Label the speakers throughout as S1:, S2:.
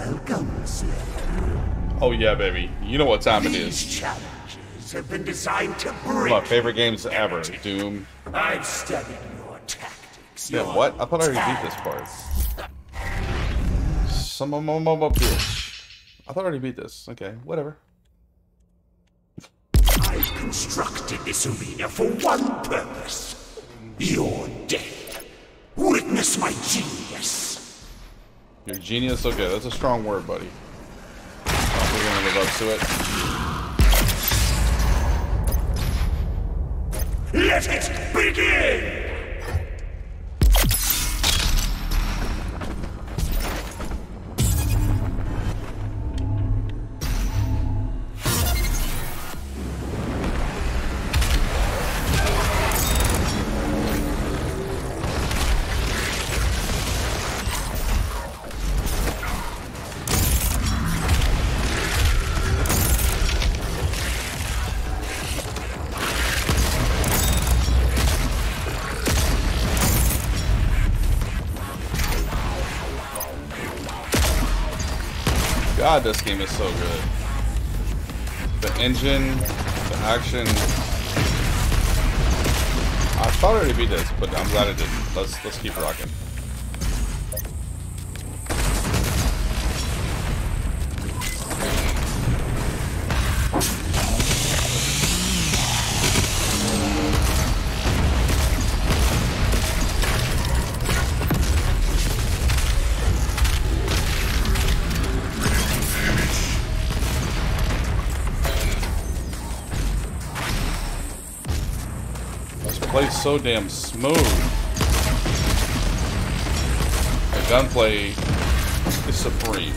S1: Welcome, Slayer.
S2: Oh yeah, baby. You know what time it
S1: These
S2: is.
S1: challenges have been designed to
S2: One of
S1: break
S2: my favorite games ever.
S1: humanity.
S2: Doom.
S1: I've studied your tactics.
S2: Yeah,
S1: your
S2: what? I thought I already beat this part. Some bitch. I thought I already beat this. Okay, whatever.
S1: I've constructed this arena for one purpose. Your death. Witness my genius.
S2: Your genius? Okay, that's a strong word, buddy. I don't think I'm gonna live up to it.
S1: Let it begin!
S2: God, this game is so good. The engine, the action. I thought I already beat this, but I'm glad I didn't. Let's keep rocking. Plays so damn smooth. The gunplay is supreme.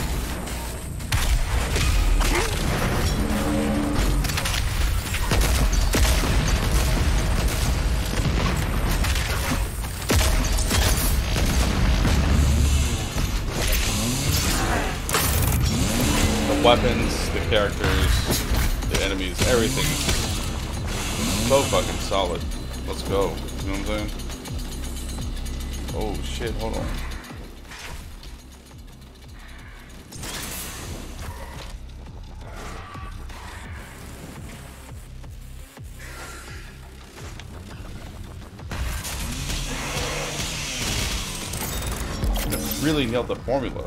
S2: The weapons, the characters, the enemies, everything. So fucking solid. Let's go. You know what I'm saying? Oh shit, hold on. It really nailed the formula.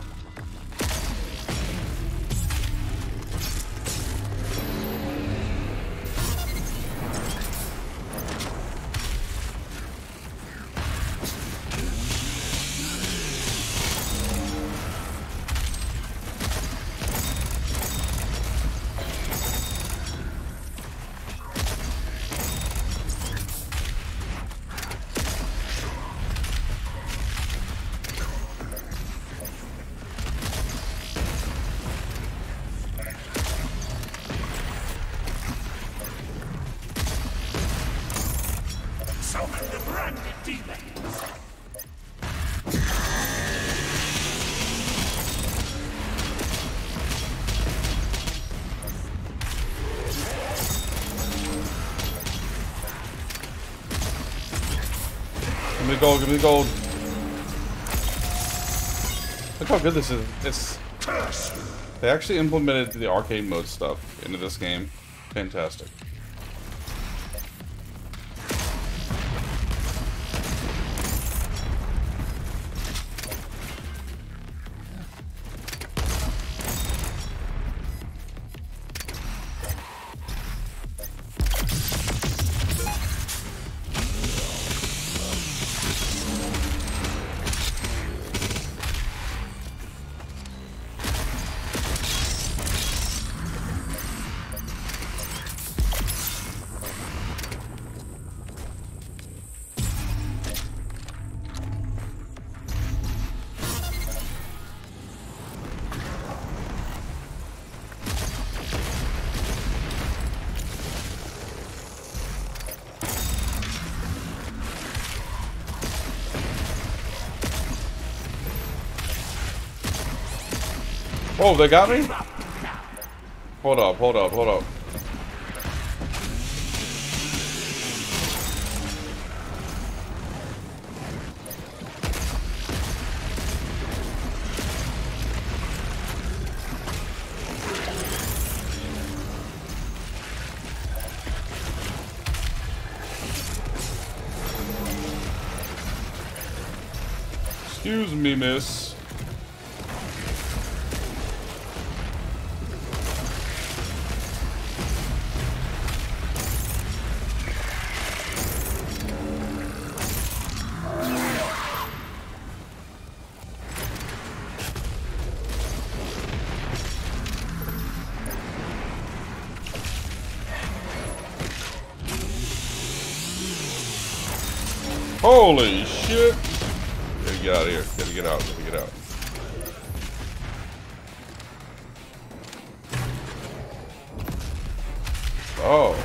S2: Give me the gold, give me the gold. Look how good this is. They actually implemented the arcade mode stuff into this game. Fantastic. Oh, they got me? Hold up, hold up, hold up. Excuse me, miss. Holy shit! Gotta get out of here. Gotta get out. Gotta get out. Oh.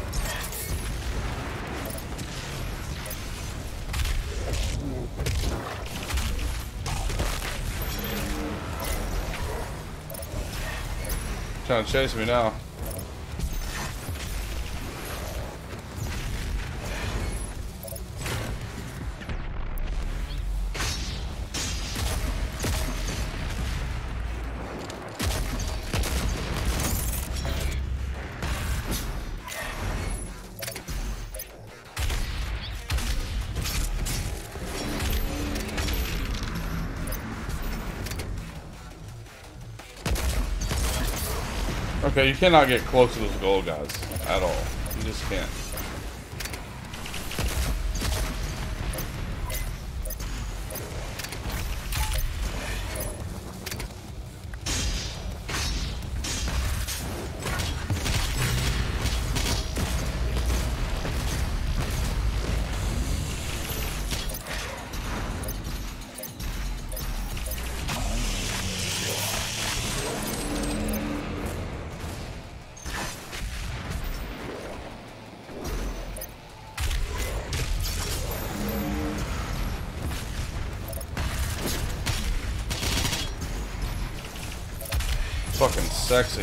S2: Trying to chase me now. Okay, you cannot get close to those gold guys at all. You just can't. Fucking sexy.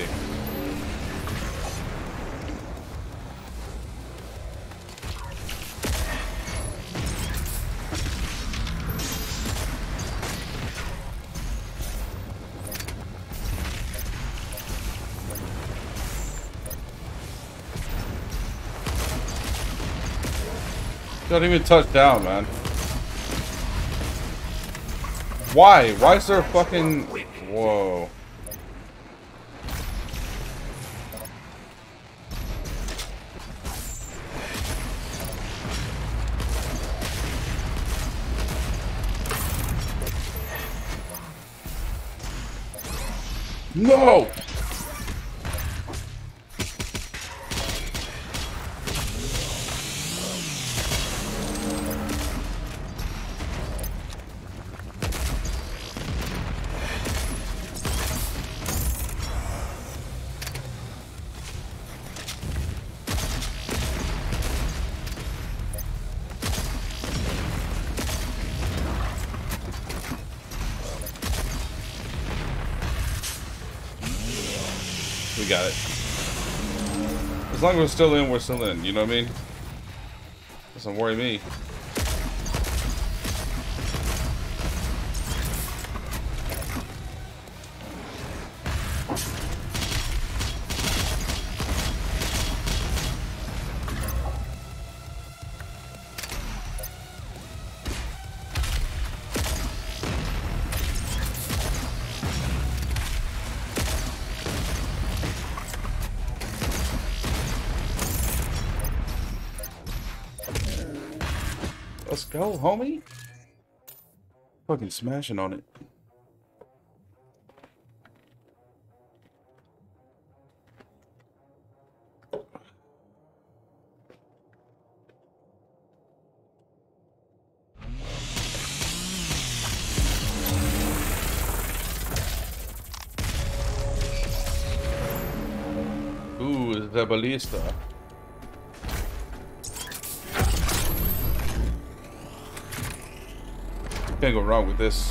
S2: Don't even touch down, man. Why? Why is there a fucking... Whoa. No! We got it. As long as we're still in, we're still in. You know what I mean? Doesn't worry me. Let's go, homie. Fucking smashing on it. Ooh, the ballista. Can't go wrong with this.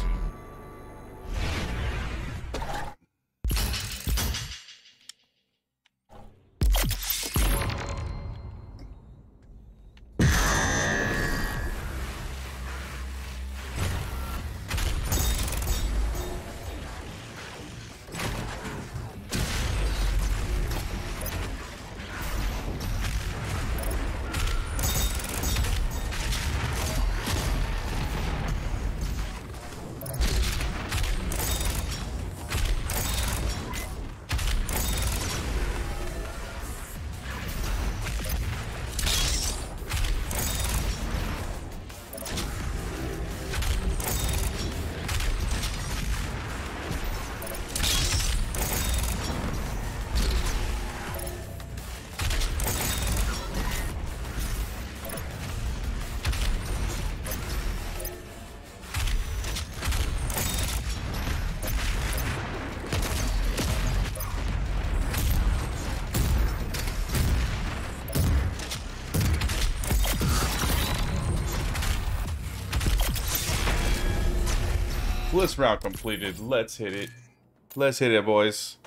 S2: Blitz round completed. Let's hit it. Let's hit it, boys.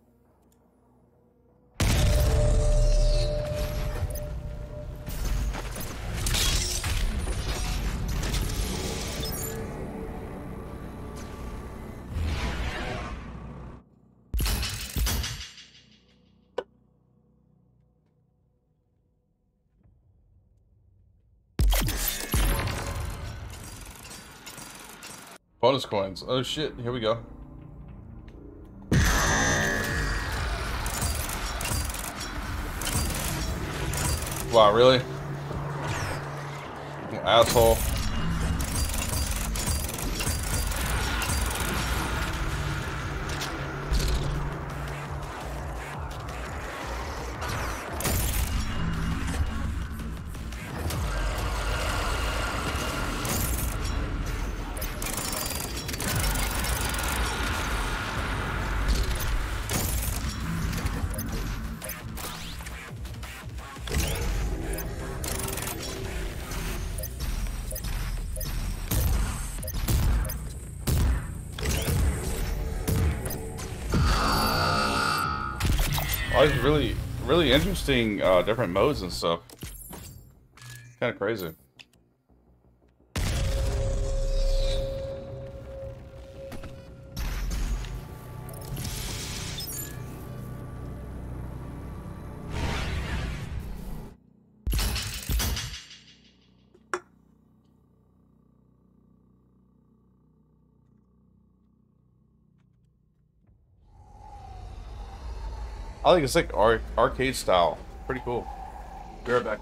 S2: Bonus coins. Oh shit, here we go. Wow, really? You asshole. Oh, it's really interesting, different modes and stuff. Kind of crazy. I think it's like arcade style. Pretty cool. Be right back.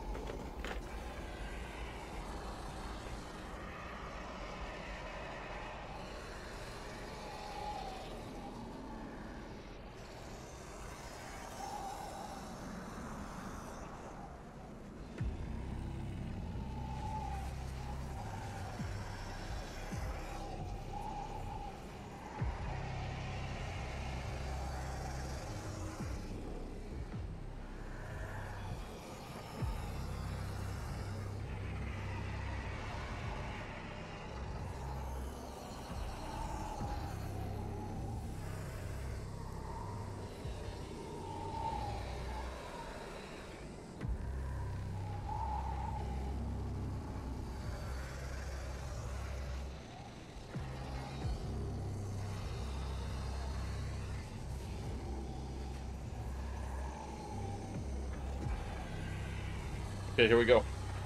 S2: Okay, here we go.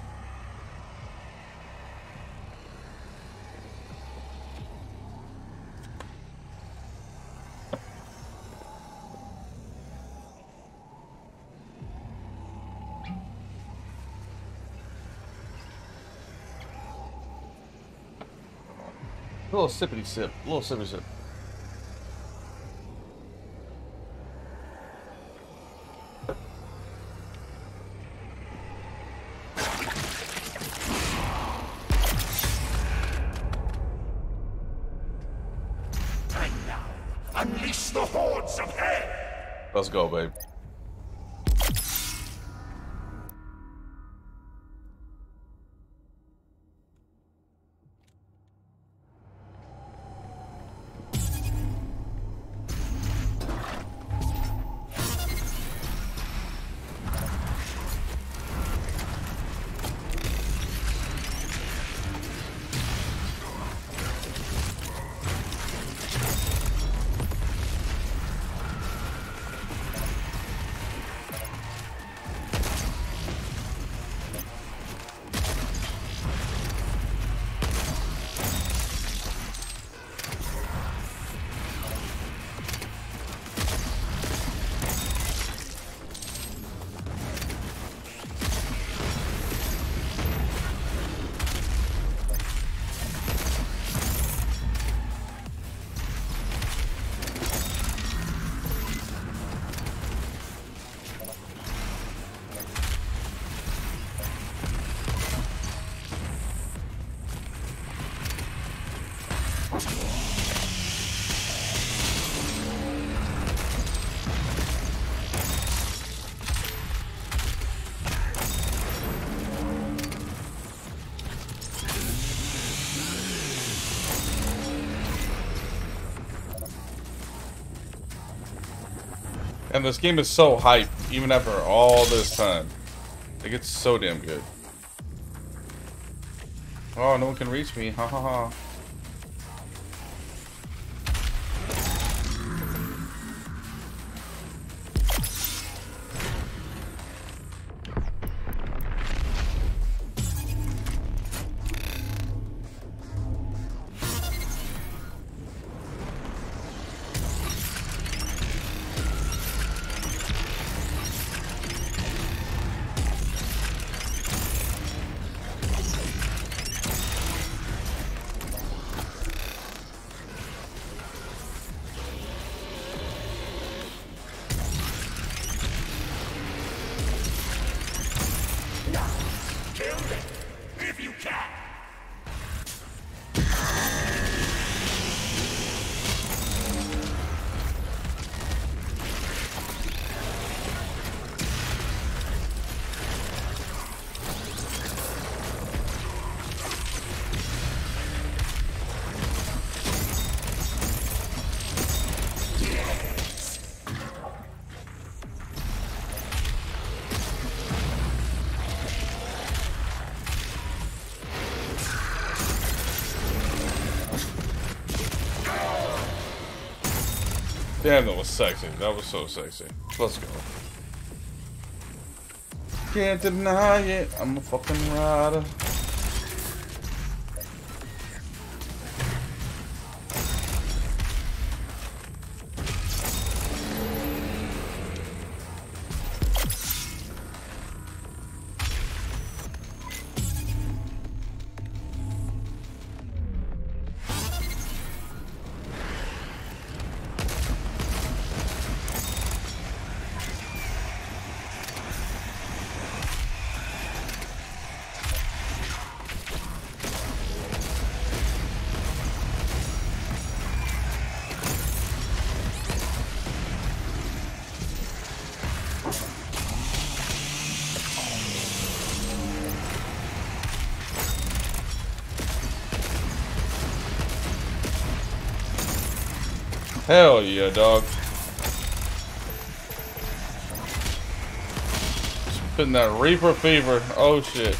S2: A little sippity sip. A little sippity sip.
S1: Unleash the hordes of hell!
S2: Let's go, babe. And this game is so hyped, even after all this time. Like, it's so damn good. Oh, no one can reach me. Ha ha ha.
S1: If you can.
S2: Damn, that was sexy. That was so sexy. Let's go. Can't deny it. I'm a fucking rider. Hell yeah, dog. Spitting that Reaper fever. Oh shit.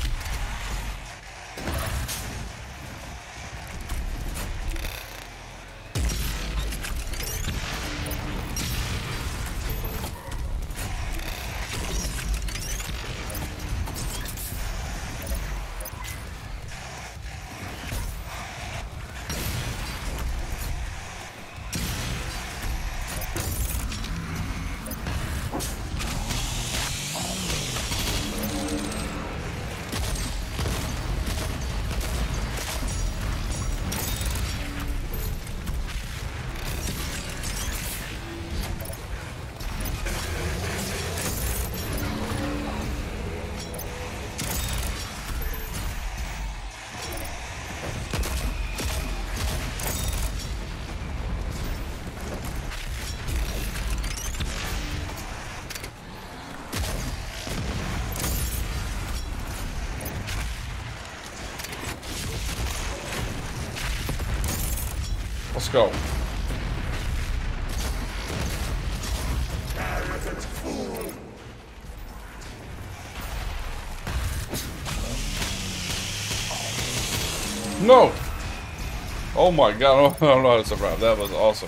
S2: Let's go. No! Oh my god, I don't know how to survive. That was awesome.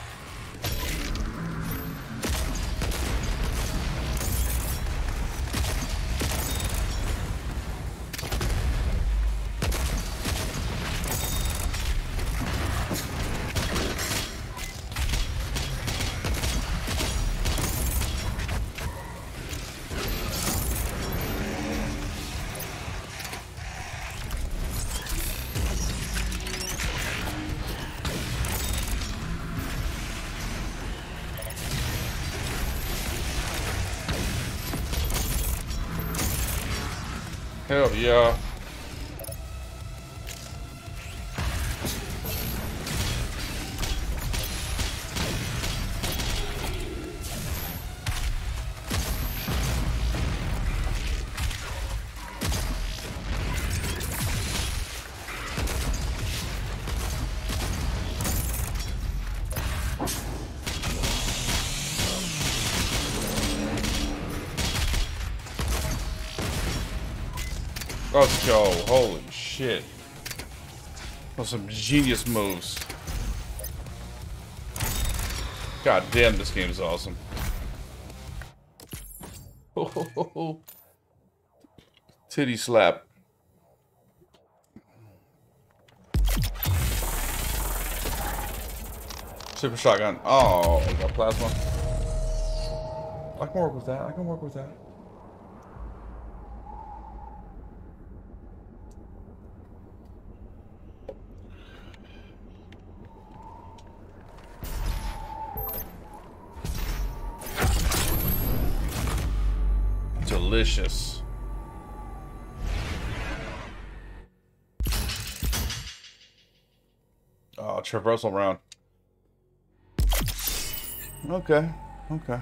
S2: Hell yeah. Let's go. Holy shit. Those some genius moves. God damn, this game is awesome. Titty slap. Super shotgun. Oh, got plasma. I can work with that. I can work with that. Delicious. Oh, traversal round. Okay, okay.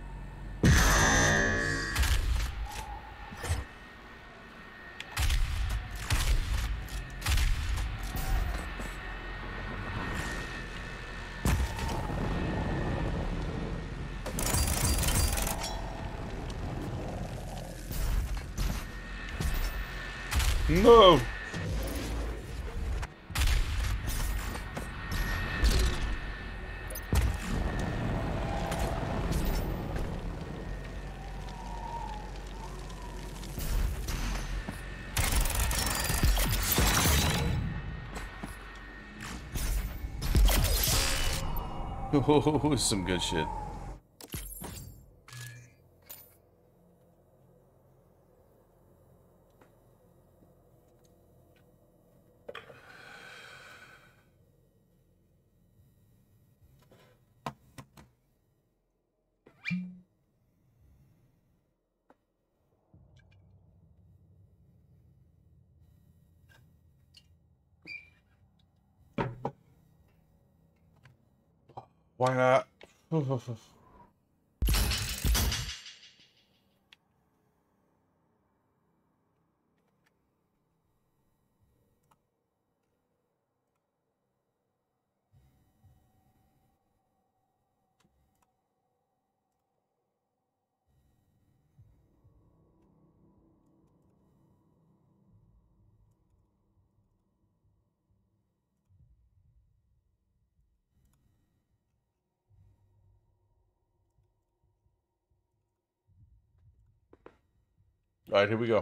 S2: No! Oh, some good shit. Why not? All right, here we go.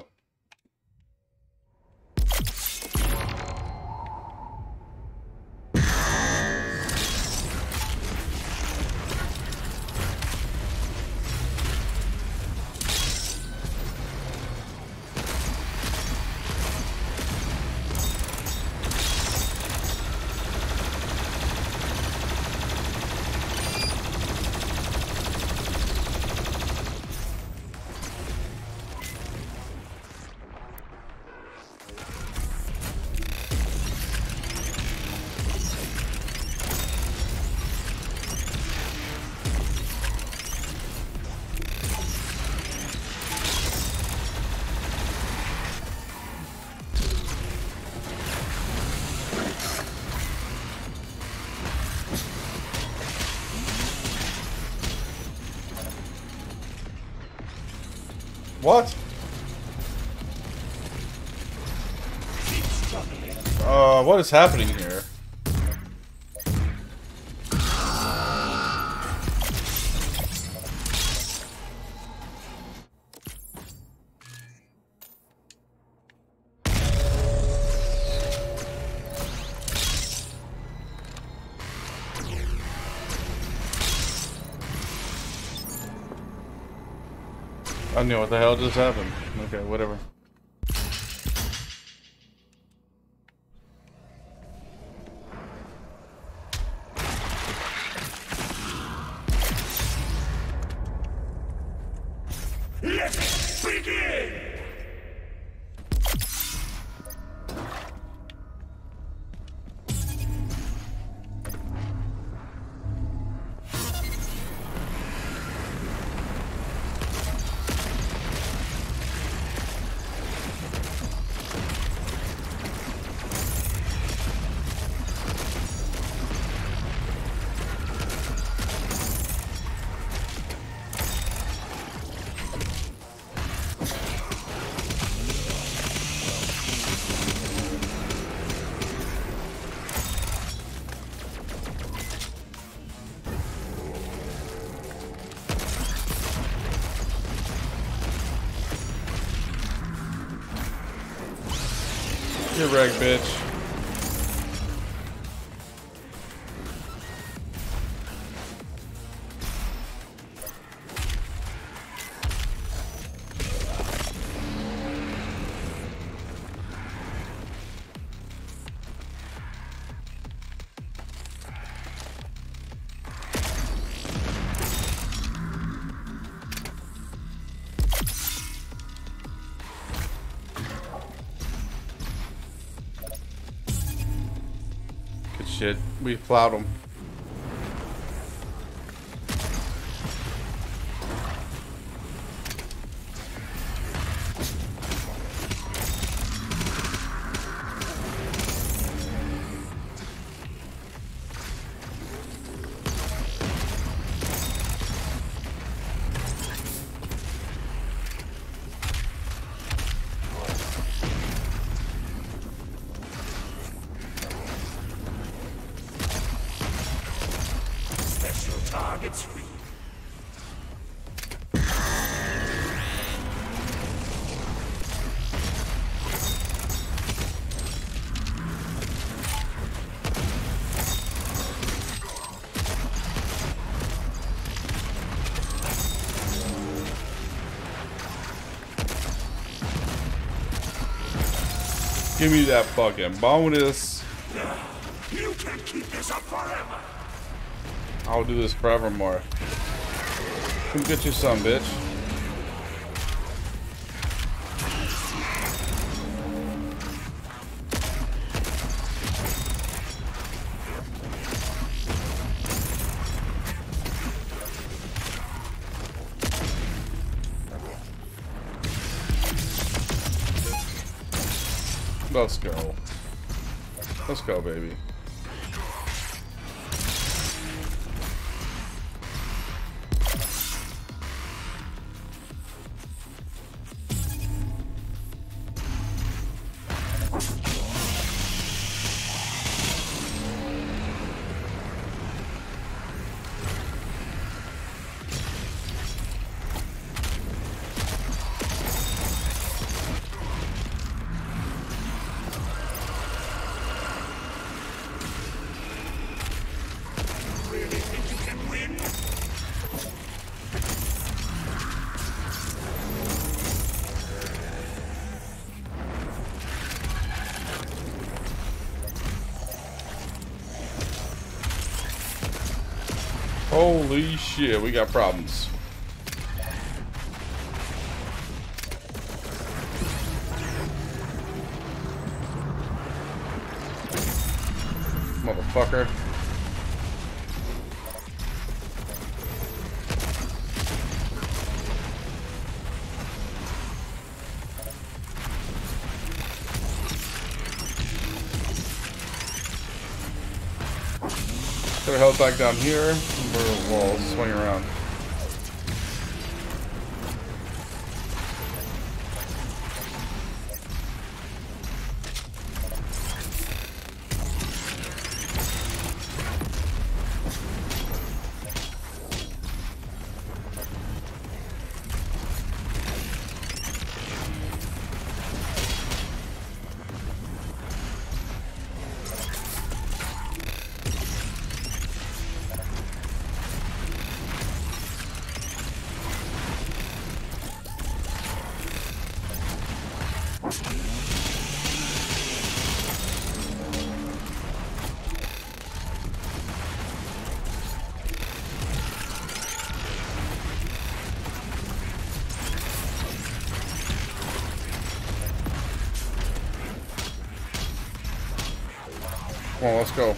S2: What? What is happening here? I don't know what the hell just happened. Okay, whatever.
S1: Let's begin!
S2: You're wrecked, bitch. Good shit. We plowed them.
S1: Targets free.
S2: Give me that fucking bonus.
S1: You can keep this up forever.
S2: I'll do this forevermore. Come get you some, bitch. Let's go. Let's go, baby. Holy shit, we got problems. Motherfucker. Put our health back down here. We'll swing around. Come on, let's go.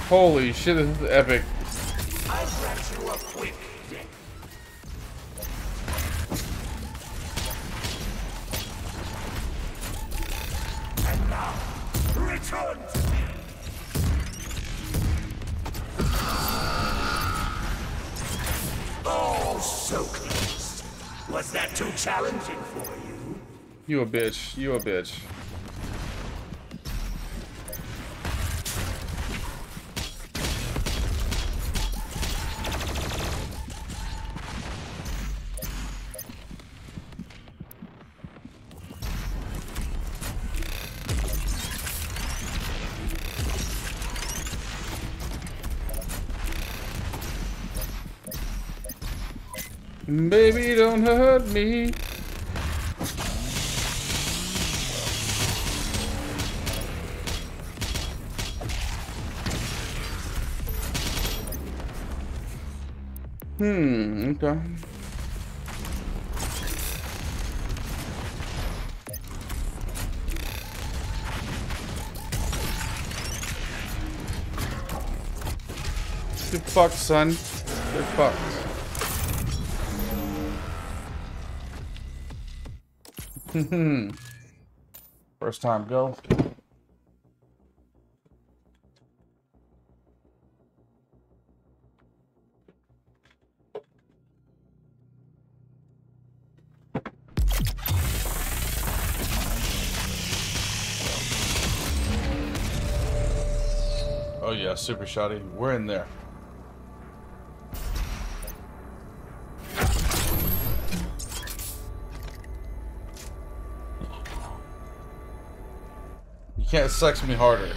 S2: Holy shit, this is epic.
S1: I grant you a quick death. And now, return to me. Oh, so close. Was that too challenging for you?
S2: You a bitch. You a bitch. Baby, don't hurt me. Okay. Get fucked, son. Get fucked. First time go. Oh yeah, super shoddy. We're in there. You can't sex me harder.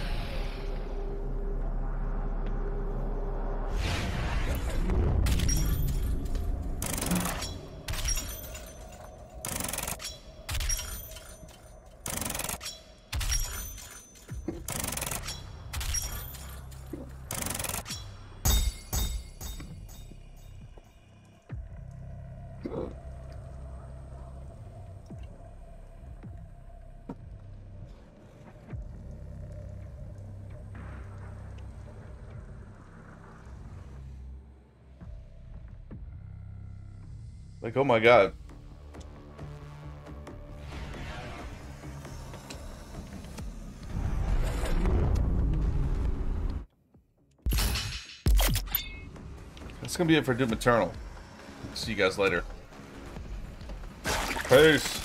S2: Like, oh my god. That's gonna be it for Doom Eternal. See you guys later. Peace.